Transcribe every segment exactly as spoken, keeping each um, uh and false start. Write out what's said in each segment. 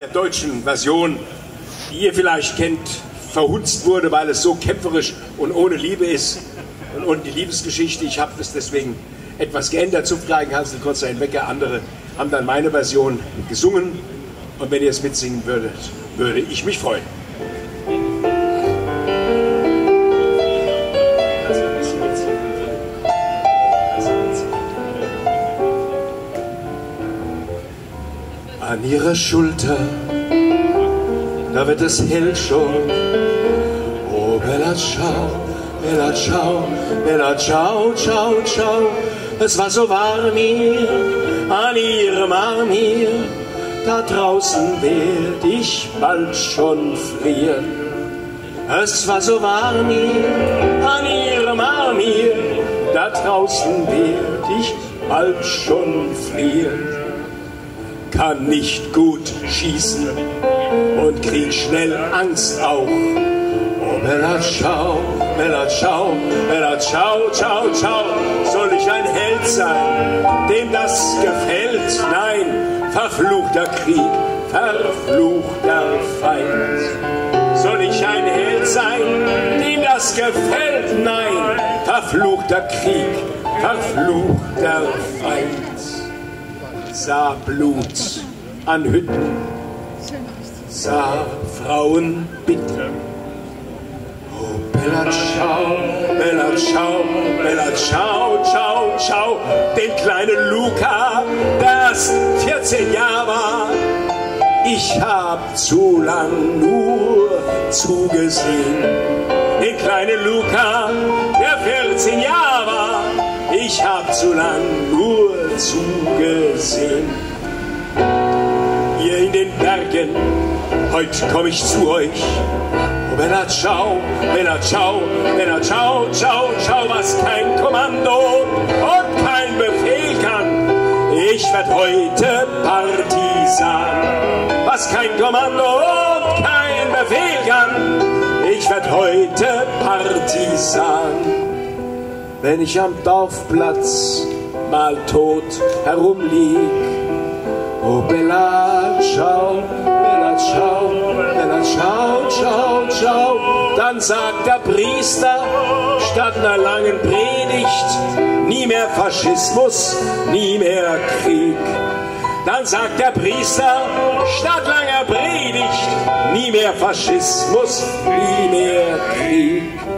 Der deutschen Version, die ihr vielleicht kennt, verhunzt wurde, weil es so kämpferisch und ohne Liebe ist und ohne die Liebesgeschichte. Ich habe das deswegen etwas geändert. Zupfgeigen, Hansel Kurzer, Hinwecker, andere haben dann meine Version gesungen. Und wenn ihr es mitsingen würdet, würde ich mich freuen. An ihrer Schulter, da wird es hell schon. Oh, Bella ciao, Bella ciao, Bella ciao, ciao, ciao. Es war so warm hier, an ihrem Arm hier. Da draußen werd ich bald schon frieren. Es war so warm hier, an ihrem Arm hier. Da draußen werd ich bald schon frieren. Kann nicht gut schießen und krieg schnell Angst auch. Oh, Bella ciao, Bella ciao, Bella ciao, ciao, ciao. Soll ich ein Held sein, dem das gefällt? Nein, verfluchter Krieg, verfluchter Feind. Soll ich ein Held sein, dem das gefällt? Nein, verfluchter Krieg, verfluchter Feind. Sah Blut an Hütten, sah Frauen bitten. Oh, Bella ciao, Bella ciao, Bella ciao, ciao, ciao. Den kleinen Luca, der erst vierzehn Jahre war. Ich hab zu lang nur zugesehen. Den kleinen Luca, der vierzehn Jahre war. Ich hab zu lang nur zugesehen. Ihr in den Bergen, heute komm ich zu euch. Oh, Bella ciao, Bella ciao, Bella ciao, ciao, ciao. Was kein Kommando und kein Befehl kann. Ich werd heute Partisan. Was kein Kommando und kein Befehl kann. Ich werd heute Partisan. Wenn ich am Dorfplatz mal tot herumlieg. Oh, Bella ciao, Bella ciao, Bella ciao, ciao, ciao. Dann sagt der Priester statt einer langen Predigt: nie mehr Faschismus, nie mehr Krieg. Dann sagt der Priester statt langer Predigt: nie mehr Faschismus, nie mehr Krieg.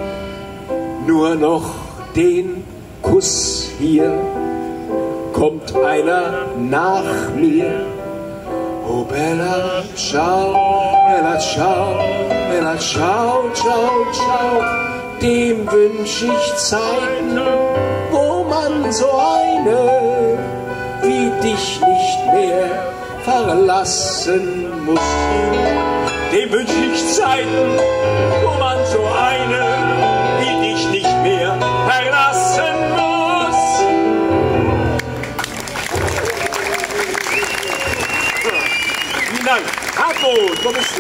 Nur noch den Kuss hier, kommt einer nach mir. Oh, Bella ciao, Bella ciao, Bella ciao, ciao, ciao. Dem wünsch ich Zeiten, wo man so eine wie dich nicht mehr verlassen muss. Dem wünsch ich Zeiten, wo man so eine wie dich nicht mehr verlassen muss. Vielen Dank. Hartmut, wo bist du?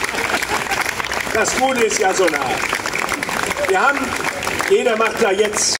Das Gute ist ja so nah. Wir haben, jeder macht da jetzt